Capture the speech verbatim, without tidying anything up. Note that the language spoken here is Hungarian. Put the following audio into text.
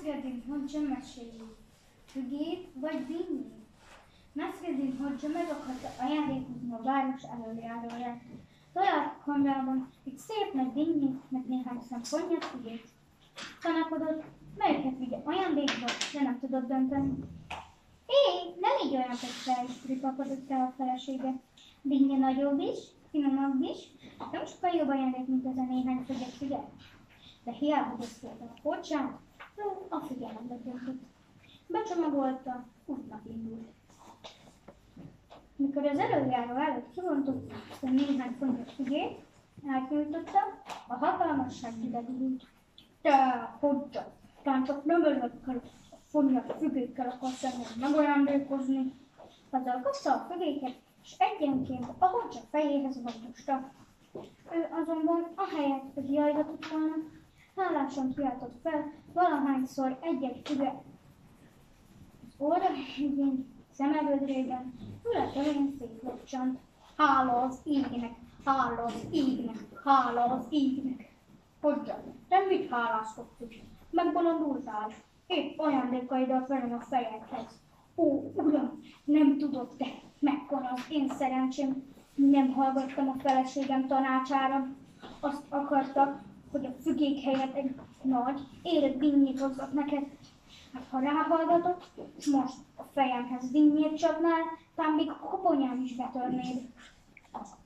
Nasreddin Hodzsa meséi. Fügét vagy dinnyét? Nasreddin Hodzsa meg akarta ajándékozni a város előjáróját. Talált a kamrában egy szép nagy dinnyét, meg néhány szem konnyat fügét. Tanakodott, melyiket vigye ajándékba, de nem tudott dönteni. Hé, nem így olyan fel, ripakodott el a felesége. Dinnye nagyobb is, finomabb is, nem sokkal jobb ajándék, mint ez a néhány füget füge. De hiába beszélt a kocsán, a fügyelembe döntött. Becsomagolta, útnak indult. Mikor az előjáró előtt kivontott a néhány fontos fügét, átnyújtotta, a hatalmasság idegült. Te, Hodzsa, talán csak nem önökkel a fonnyat fügékkel akarsz engem megajándékozni. Azzal kapta a fügéket, és egyenként a Hodzsa fejéhez vontosta. Ő azonban ahelyett, hogy jajgatott volna, hálásan kiáltott fel, valahányszor egy-egy füge az óra végén, szemevödrében, fületelén szétlocsant. Hála az égnek, hála az égnek, hála az égnek. Hodzsa, te mit hálázkodtuk? Megbolondultál? Épp ajándékaidat velem a fejedhez. Ó, uram, nem tudod te, mekkora az én szerencsém. Nem hallgattam a feleségem tanácsára. Azt akarta, hogy a fügék helyett egy nagy, érett dinnyét hozzak neked. Hát ha ráhallgatott, és most a fejemhez dinnyét csapnál, talán még a koponyám is betörnéd.